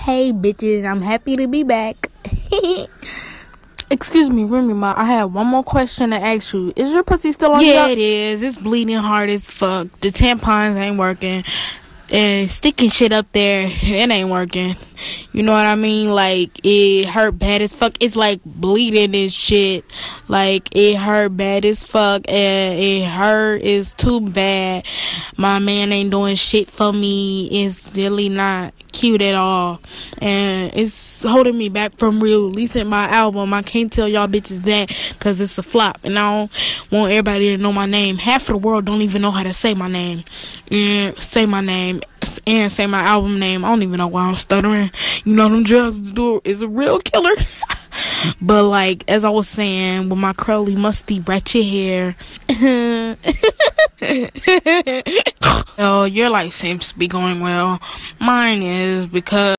Hey bitches, I'm happy to be back. Excuse me, Remy Ma, I have one more question to ask you. Is your pussy still on? Yeah, it is. It's bleeding hard as fuck. The tampons ain't working. And sticking shit up there, it ain't working. You know what I mean? Like, it hurt bad as fuck. It's like bleeding and shit. Like, it hurt bad as fuck. And it hurt is too bad. My man ain't doing shit for me. It's really not cute at all. And it's holding me back from releasing my album. I can't tell y'all bitches that because it's a flop. And I don't want everybody to know my name. Half of the world don't even know how to say my name. And say my name. And say my album name. I don't even know why I'm stuttering. You know them drugs do is a real killer. But like as I was saying, with my curly musty ratchet hair. Oh, your life seems to be going well. Mine is because